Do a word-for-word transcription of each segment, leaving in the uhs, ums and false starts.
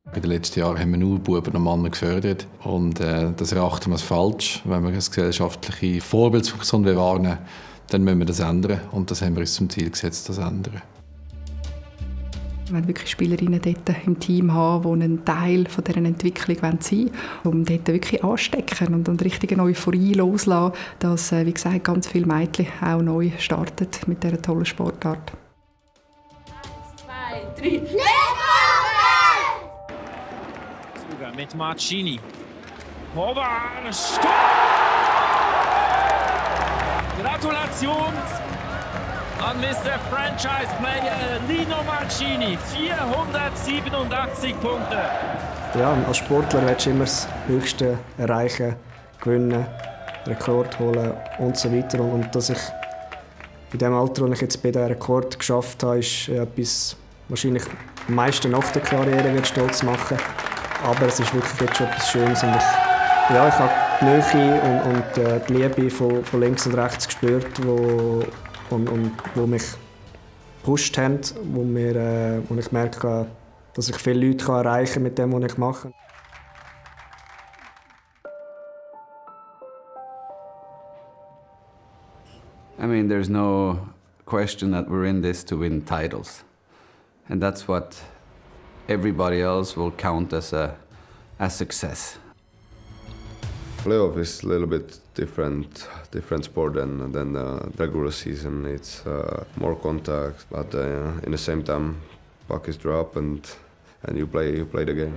In den letzten Jahren haben wir nur Buben und Männer gefördert. Und äh, das erachten wir als falsch. Wenn wir eine gesellschaftliche Vorbildfunktion wahrnehmen, dann müssen wir das ändern. Und das haben wir uns zum Ziel gesetzt, das zu ändern. Wir wollen wirklich Spielerinnen dort im Team haben, die ein Teil von dieser Entwicklung sein wollen, um dort wirklich anstecken und eine richtige Euphorie loszulassen, dass, wie gesagt, ganz viele Mädchen auch neu starten mit dieser tollen Sportart. Eins, zwei, drei, let's go! Mit Marcini. Hoban, Stopp! Gratulation an Mister Franchise Player Lino Marcini. vierhundertsiebenundachtzig Punkte. Ja, als Sportler willst du immer das Höchste erreichen, gewinnen, Rekord holen und so weiter. Und dass ich in dem Alter, wo ich jetzt bei diesem Rekord geschafft habe, ist etwas, wahrscheinlich am meisten nach der Karriere wird stolz machen. Aber es ist wirklich jetzt schon etwas Schönes. Und ich, ja, ich habe die Nähe und, und äh, die Liebe von, von links und rechts gespürt, wo, und, und, wo mich gepusht haben, wo, mir, äh, wo ich merke, dass ich viele Leute kann erreichen kann mit dem, was ich mache. I mean, there's no question that we're in this to win titles. And that's what everybody else will count as a as success. Playoff is a little bit different, different sport than than the regular season. It's uh, more contact, but uh, in the same time, puck is drop and and you play you play the game.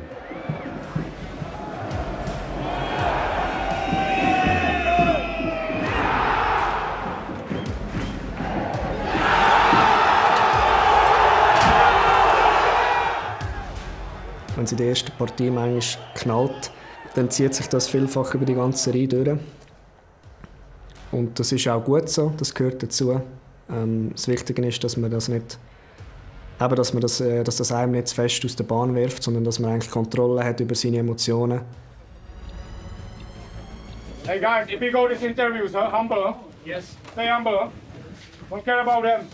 Wenn es in der ersten Partie manchmal knallt, dann zieht sich das vielfach über die ganze Reihe durch. Und das ist auch gut so, das gehört dazu. Ähm, das Wichtige ist, dass man das nicht, eben, dass man das, äh, dass das einem nicht zu fest aus der Bahn wirft, sondern dass man eigentlich Kontrolle hat über seine Emotionen. Hey guys, if you go to these interviews, huh? Humble, huh? Yes. Stay humble, huh? Don't care about them.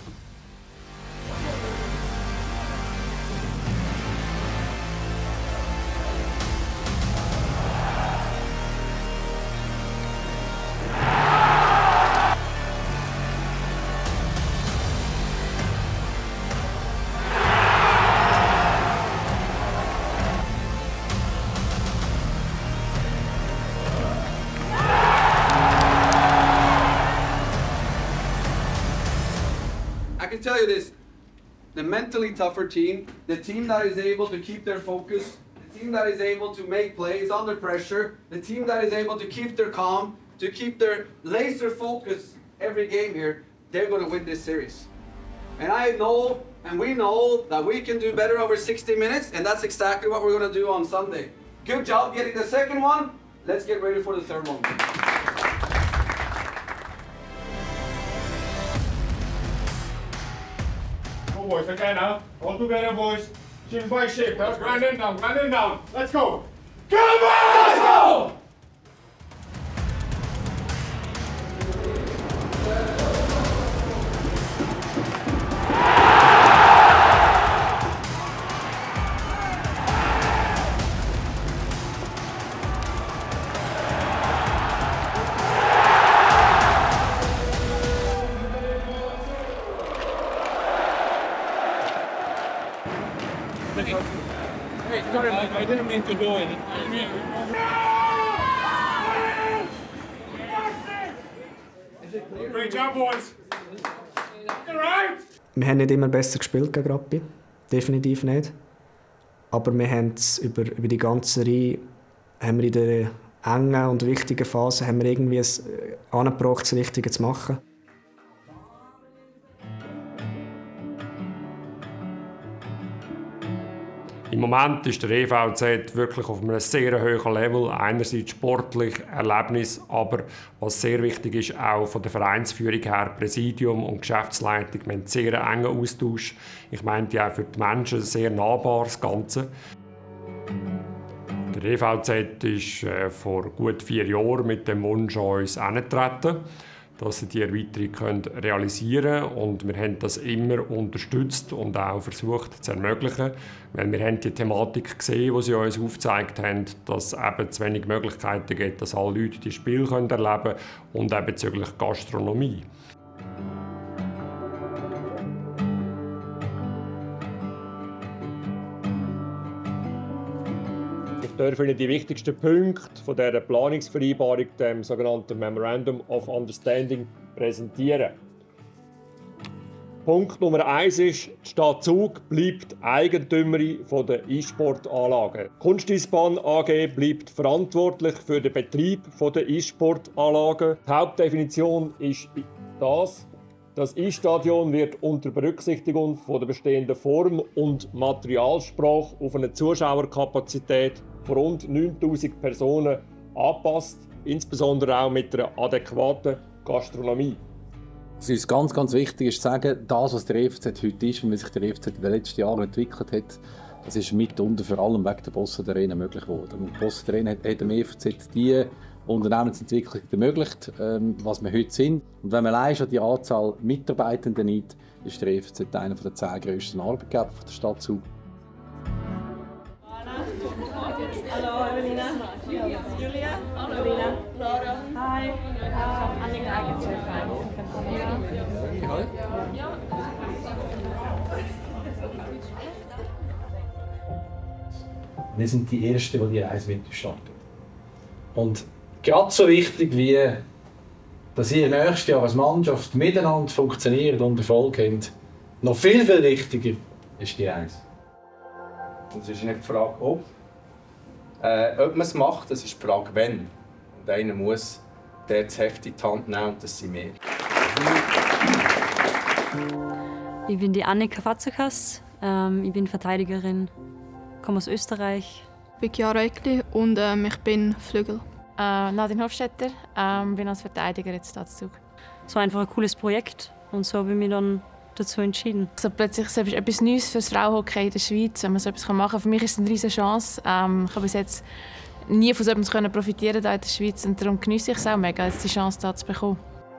I can tell you this, the mentally tougher team, the team that is able to keep their focus, the team that is able to make plays under pressure, the team that is able to keep their calm, to keep their laser focus every game here, they're going to win this series. And I know, and we know, that we can do better over sixty minutes, and that's exactly what we're going to do on Sunday. Good job getting the second one. Let's get ready for the third one. Go boys, again, huh? All together, boys. Chin by shape, huh? Grind in down, grind in down. Let's go. Come on! Let's go! Hey, sorry, Mike, I didn't mean to do it. Great job, boys. All right? Wir haben nicht immer besser gespielt gegen Rappi, definitiv nicht. Aber wir haben es über, über die ganze Reihe, haben wir in der engen und wichtigen Phase haben wir irgendwie es angebracht, das Richtige zu machen. Im Moment ist der E V Z wirklich auf einem sehr hohen Level. Einerseits sportlich, Erlebnis, aber was sehr wichtig ist, auch von der Vereinsführung her, Präsidium und Geschäftsleitung, wir haben einen sehr engen Austausch. Ich meine, auch für die Menschen sehr nahbar, das Ganze. Der E V Z ist äh, vor gut vier Jahren mit dem Wunsch an uns herangetreten. dass sie die Erweiterung können realisieren können. Und wir haben das immer unterstützt und auch versucht zu ermöglichen. Weil wir haben die Thematik gesehen, die sie uns aufgezeigt haben, dass es eben zu wenig Möglichkeiten gibt, dass alle Leute die Spiele erleben können und auch bezüglich Gastronomie. Ich darf Ihnen die wichtigsten Punkte von dieser Planungsvereinbarung, dem sogenannten Memorandum of Understanding, präsentieren. Punkt Nummer eins ist, die Stadt Zug bleibt Eigentümerin der E-Sport-Anlagen. Die Kunsteisbahn A G bleibt verantwortlich für den Betrieb der E-Sport-Anlagen. Die Hauptdefinition ist das. Das E-Stadion wird unter Berücksichtigung der bestehenden Form- und Materialsprache auf eine Zuschauerkapazität von rund neuntausend Personen angepasst, insbesondere auch mit einer adäquaten Gastronomie. Es ist ganz, ganz wichtig ist zu sagen, das, was der E F Z heute ist und wie sich der E F Z in den letzten Jahren entwickelt hat, das ist mitunter vor allem wegen der Bossard Arena möglich geworden. Und die Bossard Arena hat, hat dem E F Z die Unternehmensentwicklung ermöglicht, ähm, was wir heute sind. Und wenn man allein schon die Anzahl Mitarbeitenden nimmt, ist der E F Z einer der zehn grössten Arbeitgeber der Stadt Zug. Hallo Evelina. Julia. Hallo Evelina. Laura. Hi. Annika Eigenchef. Wir sind die Ersten, die die Reise starten. Und gerade so wichtig wie, dass ihr nächstes Jahr als Mannschaft miteinander funktioniert und Erfolg habt, noch viel, viel wichtiger ist die Reise. Es ist nicht die Frage, ob, äh, ob man es macht, es ist die Frage, wenn. Und einer muss dort das Heft in die Hand nehmen und das sind wir. Ich bin die Annika Fatzekas, ähm, ich bin Verteidigerin, komme aus Österreich. Ich bin Chiara Eckli und ähm, ich bin Flügel. Äh, Nadine Hofstetter, ähm, bin als Verteidiger jetzt da zu Zug. Es war einfach ein cooles Projekt und so habe ich mich dann dazu entschieden. Also plötzlich ist etwas Neues für das Frauenhockey in der Schweiz, wenn man so etwas machen kann. Für mich ist es eine riesige Chance. Ähm, ich habe bis jetzt nie von so etwas profitieren in der Schweiz und darum genieße ich es auch mega, jetzt die Chance da zu bekommen.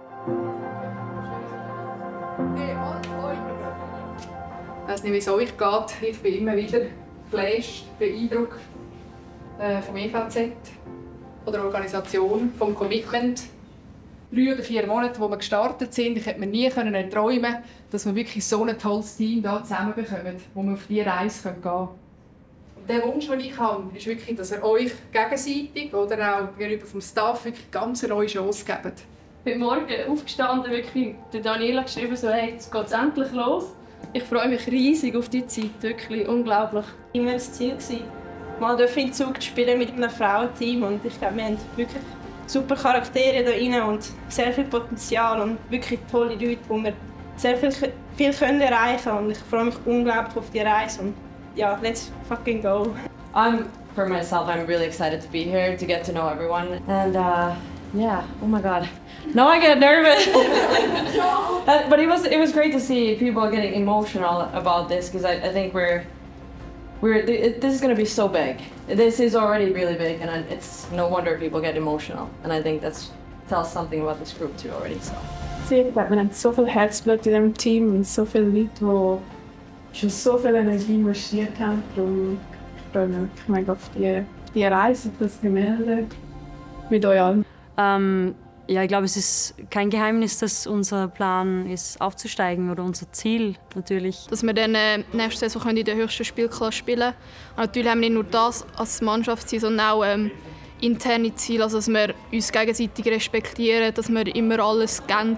Ich weiss nicht, wie es euch geht. Ich bin immer wieder geflasht, beeindruckt äh, vom E V Z, von der Organisation, vom Commitment. Drei oder vier Monate, wo wir gestartet sind, ich hätte mir nie träumen, dass wir wirklich so ein tolles Team hier zusammenbekommen, wo wir auf diese Reise gehen können. Und der Wunsch, den ich habe, ist wirklich, dass ihr euch gegenseitig oder auch gegenüber vom Staff wirklich ganz eine neue Chance gebt. Ich bin morgen aufgestanden, wirklich der Daniela geschrieben, so, hey, jetzt geht es endlich los. Ich freue mich riesig auf diese Zeit, wirklich unglaublich. Immer das Ziel war, mal in Zug zu spielen mit einem Frauenteam. Und ich glaube, wir haben wirklich super Charaktere hier rein und sehr viel Potenzial und wirklich tolle Leute, wo wir sehr viel, viel können erreichen können. Und ich freue mich unglaublich auf die Reise. Und ja, let's fucking go. I'm, for myself, I'm really excited to be here, to get to know everyone. And uh, yeah, oh my God. Now I get nervous. uh, but it was it was great to see people getting emotional about this because I, I think we're we're it, this is going to be so big. This is already really big, and it's no wonder people get emotional. And I think that's tells something about this group too already. So. Wir haben so viel Herzblut in diesem Team und so viele Leute, die schon so viel Energie investiert haben. Darum freue ich mich auf die, die Reise, das Gemälde mit euch allen. Ähm, Ja, ich glaube, es ist kein Geheimnis, dass unser Plan ist, aufzusteigen oder unser Ziel natürlich. Dass wir dann äh, nächste Saison in der höchsten Spielklasse spielen können. Und natürlich haben wir nicht nur das als Mannschaftsziel, sondern auch ähm, interne Ziele, also dass wir uns gegenseitig respektieren, dass wir immer alles geben.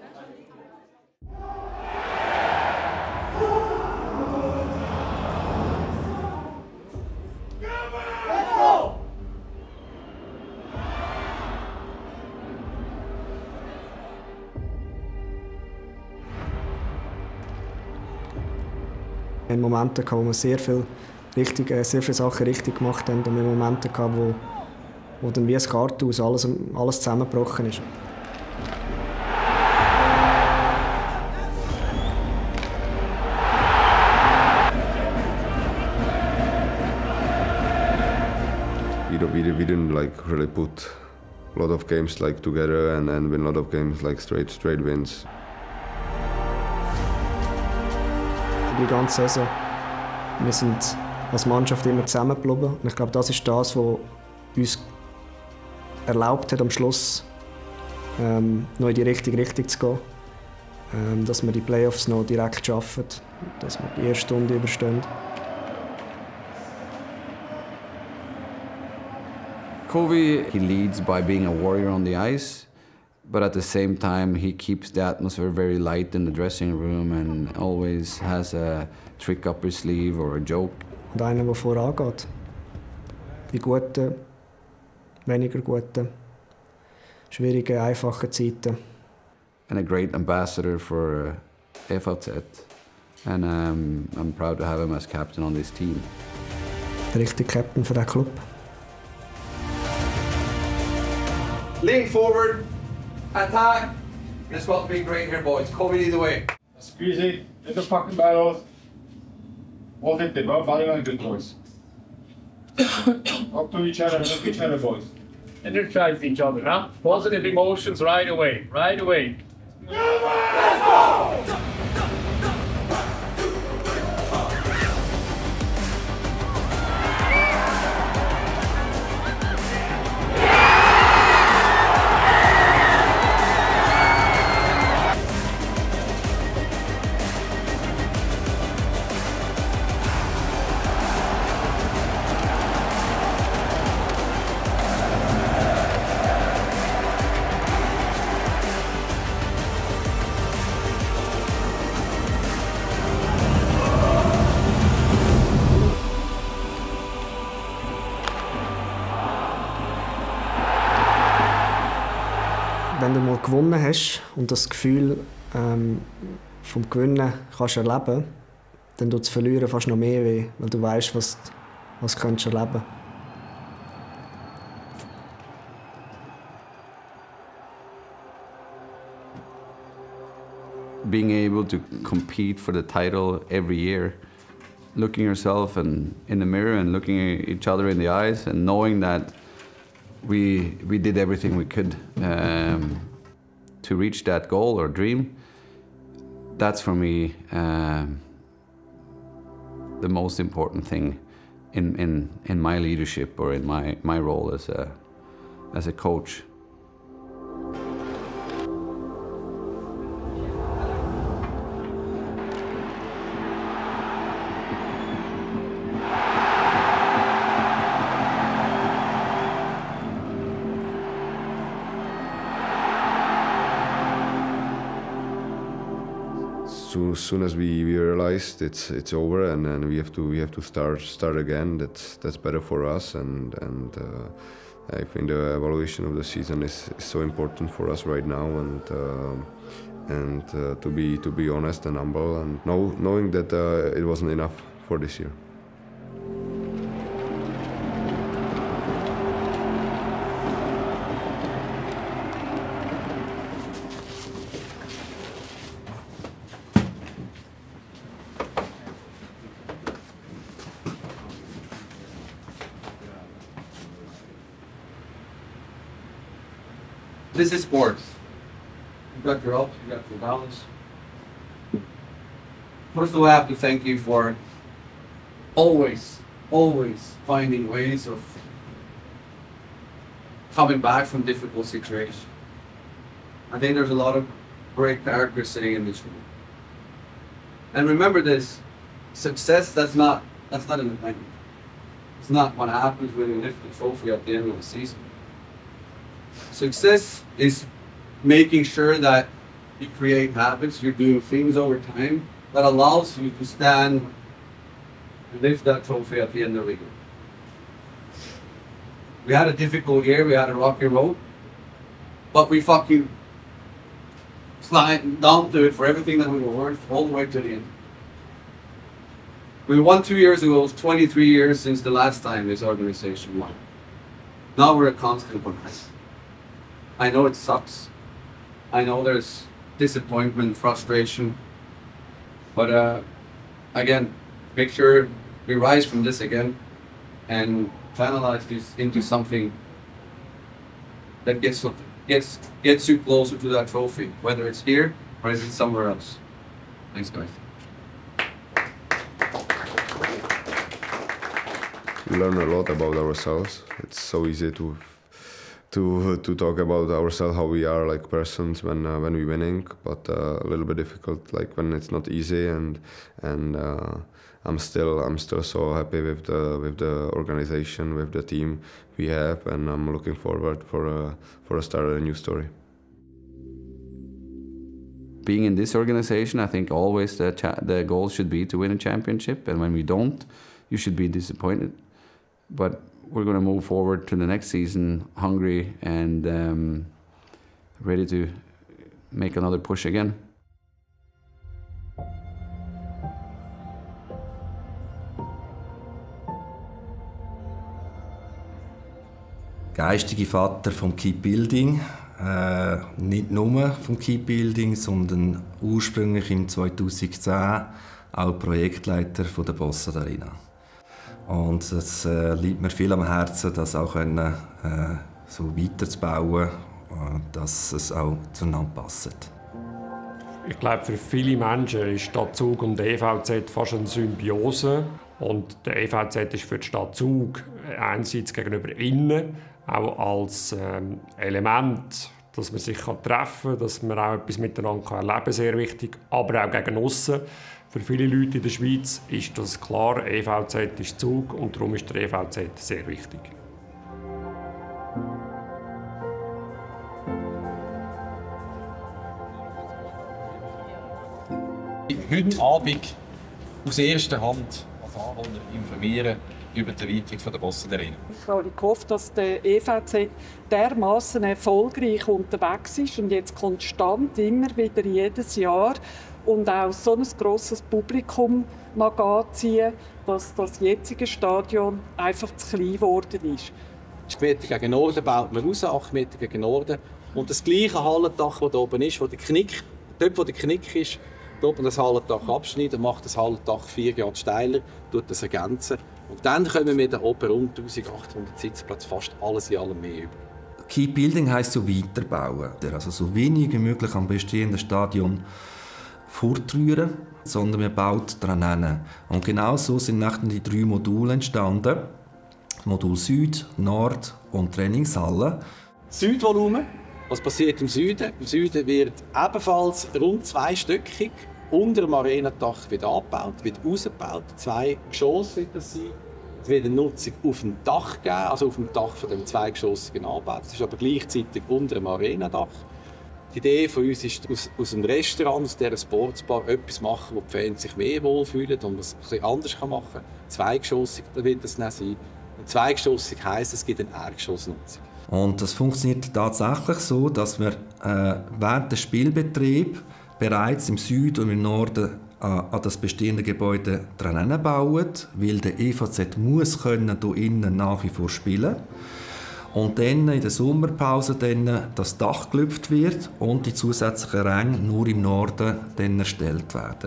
Wir hatten Momente, wo wir sehr, viel richtig, sehr viele Sachen richtig gemacht haben, und wir hatten Momente, wo, wo dann wie ein Kartenhaus alles, alles zusammengebrochen ist. We, don't, we, we didn't like really put a lot of games like together and, and win a lot of games like straight straight wins. Die ganze Saison. Wir sind als Mannschaft immer zusammengeblieben. Und ich glaube, das ist das, was uns erlaubt hat, am Schluss ähm, noch in die richtige Richtung zu gehen. Ähm, dass wir die Playoffs noch direkt schaffen, dass wir die erste Runde überstehen. Kobe, he leads by being a warrior on the ice, but at the same time he keeps the atmosphere very light in the dressing room and always has a trick up his sleeve or a joke. Und einer, der vorangeht. Die guten, weniger guten, schwierigen, einfachen Zeiten. And a great ambassador for uh, F A Z. And um, I'm proud to have him as captain on this team. Der richtige Captain für den Club. Lean forward, attack. This will be great here, boys. Kobe, lead the way. Squeeze it, little fucking battles. Hold it, the body language, boys. Talk to each other, look each other, boys. Energize each other, huh? Positive emotions right away, right away. Let's go! Wenn du mal gewonnen hast und das Gefühl ähm, vom Gewinnen kannst erleben, dann tut das Verlieren fast noch mehr weh, weil du weißt, was, was du kannst erleben. Being able to compete for the title every year, looking yourself and in the mirror and looking at each other in the eyes and knowing that we we did everything we could um, to reach that goal or dream. That's for me um, the most important thing in, in in my leadership or in my my role as a as a coach. So as soon as we, we realized it's it's over and, and we have to we have to start start again. That's that's better for us and and uh, I think the evaluation of the season is, is so important for us right now and uh, and uh, to be to be honest and humble and know, knowing that uh, it wasn't enough for this year. This is sports. You got your ups, you got your downs. First of all, I have to thank you for always, always finding ways of coming back from difficult situations. I think there's a lot of great characters sitting in this room. And remember this, success, that's not, that's not an event. It's not what happens when you lift the trophy at the end of the season. Success is making sure that you create habits, you're doing things over time that allows you to stand and lift that trophy at the end of the year. We had a difficult year, we had a rocky road, but we fucking slid down to it for everything that we were worth all the way to the end. We won two years ago, it was twenty-three years since the last time this organization won. Now we're a constant contest. I know it sucks. I know there's disappointment, frustration. But uh, again, make sure we rise from this again and channelize this into something that gets gets gets you closer to that trophy, whether it's here or is it somewhere else. Thanks, guys. We learn a lot about ourselves. It's so easy to to to talk about ourselves, how we are like persons when uh, when we're winning, but uh, a little bit difficult like when it's not easy. And and uh, I'm still I'm still so happy with the with the organization, with the team we have, and I'm looking forward for a for a start a new story. Being in this organization, I think always the cha the goal should be to win a championship, and when we don't, you should be disappointed. But we're going to move forward to the next season hungry and um, ready to make another push again. Geistige Vater vom Keep Building, äh, nicht nur vom Keep Building, sondern ursprünglich im zweitausendzehn auch Projektleiter von der Bossa Arena. Und es äh, liegt mir viel am Herzen, das auch können, äh, so weiterzubauen, äh, dass es auch zueinander passt. Ich glaube, für viele Menschen ist Stadt Zug und der E V Z fast eine Symbiose. Und der E V Z ist für die Stadt Zug einerseits gegenüber innen, auch als ähm, Element, dass man sich treffen kann, dass man auch etwas miteinander erleben kann, sehr wichtig, aber auch gegen aussen. Für viele Leute in der Schweiz ist das klar, E V Z ist Zug und darum ist der E V Z sehr wichtig. Heute Abend aus erster Hand als Anwohner informieren über die Erweiterung der Bossa Arena. Ich habe gehofft, dass der E V Z dermaßen erfolgreich unterwegs ist und jetzt konstant, immer wieder jedes Jahr und auch so ein grosses Publikum mag anziehen, dass das jetzige Stadion einfach zu klein geworden ist. acht Meter gegen Norden baut man raus, acht Meter gegen Norden. Und das gleiche Hallendach, das hier oben ist, wo der Knick, dort wo der Knick ist, dort man das Hallendach abschneiden, macht das Hallendach vier Grad steiler, tut das ergänzen. Und dann kommen wir da oben rund eintausendachthundert Sitzplätze, fast alles in allem mehr über. Keep Building heisst so weiterbauen, also so wenig wie möglich am bestehenden Stadion fortrühren, sondern man baut daran hin. Und genau so sind nachher die drei Module entstanden. Modul Süd, Nord und Trainingshalle. Südvolumen. Was passiert im Süden? Im Süden wird ebenfalls rund zweistöckig unter dem Arenadach wieder abgebaut, wird ausgebaut. Zwei Geschosse wird das sein. Es wird eine Nutzung auf dem Dach geben, also auf dem Dach von dem zweigeschossigen Anbau. Das ist aber gleichzeitig unter dem Arenadach. Die Idee von uns ist, aus, aus einem Restaurant, aus dieser Sportsbar, etwas machen, wo die Fans sich mehr wohlfühlen und was es etwas anders machen kann. Zweigeschossig wird das dann sein. Und zweigeschossig heisst, es gibt eine Erdgeschossnutzung. Und das funktioniert tatsächlich so, dass wir äh, während des Spielbetriebs bereits im Süden und im Norden äh, an das bestehende Gebäude dran bauen, weil der E V Z muss können hier innen nach wie vor spielen. Und dann in der Sommerpause dann das Dach gelüpft wird und die zusätzlichen Ränge nur im Norden dann erstellt werden.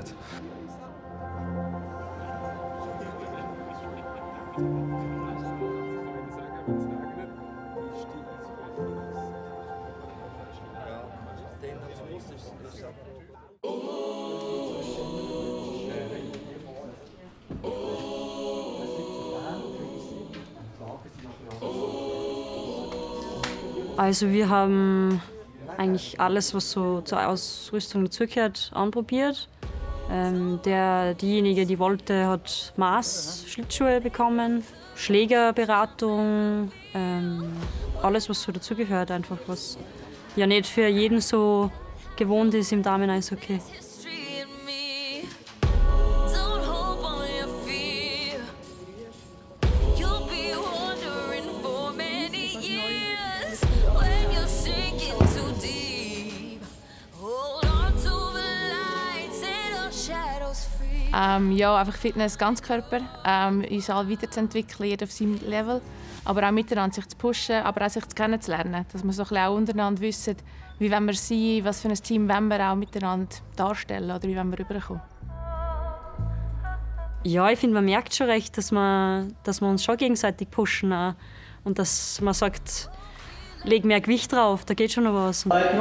Also wir haben eigentlich alles, was so zur Ausrüstung dazugehört, anprobiert. Ähm, der, diejenige, die wollte, hat Maß-Schlittschuhe bekommen, Schlägerberatung, ähm, alles, was so dazugehört, einfach was ja nicht für jeden so gewohnt ist im Damen-Eishockey. Ähm, ja, einfach Fitness, Ganzkörper, ähm, uns alle weiterzuentwickeln, jeder auf seinem Level. Aber auch miteinander sich zu pushen, aber auch sich kennenzulernen. Dass wir so ein bisschen auch untereinander wissen, wie wollen wir sein, was für ein Team wollen wir auch miteinander darstellen oder wie wollen wir rüberkommen. Ja, ich finde, man merkt schon recht, dass wir, dass wir uns schon gegenseitig pushen. Auch. Und dass man sagt, leg mehr Gewicht drauf, da geht schon noch was.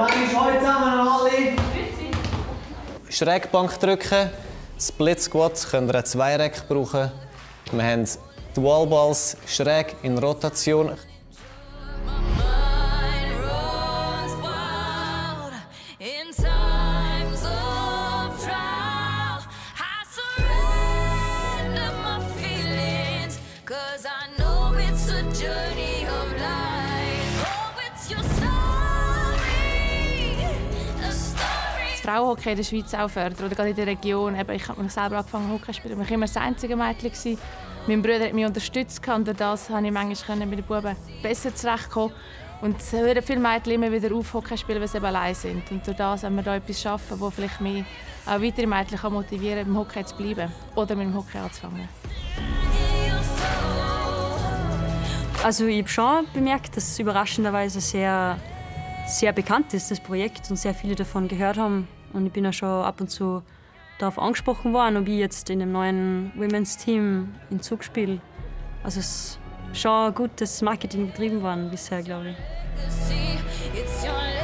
Schrägbank drücken, Split Squat könnt ihr zwei Rack brauchen. Wir haben Dual Balls schräg in Rotation. Frauenhockey in der Schweiz auch fördern, oder gerade in der Region. Eben, ich habe mich selber angefangen Hockey zu spielen. Ich war immer das einzige Mädchen gewesen. Mein Bruder hat mich unterstützt und durch das konnte ich manchmal mit den Buben besser zurechtkommen. Und es hören viele Mädchen immer wieder auf Hockey spielen, weil sie eben allein sind. Und durch das haben wir da etwas schaffen, das vielleicht mich auch weitere Mädchen motivieren kann, beim Hockey zu bleiben oder mit dem Hockey anzufangen. Also ich habe schon bemerkt, dass es überraschenderweise sehr, sehr bekannt ist, das Projekt, und sehr viele davon gehört haben. Und ich bin auch schon ab und zu darauf angesprochen worden, ob ich jetzt in dem neuen Women's Team in Zug spiele. Also es ist schon gutes Marketing betrieben worden bisher, glaube ich.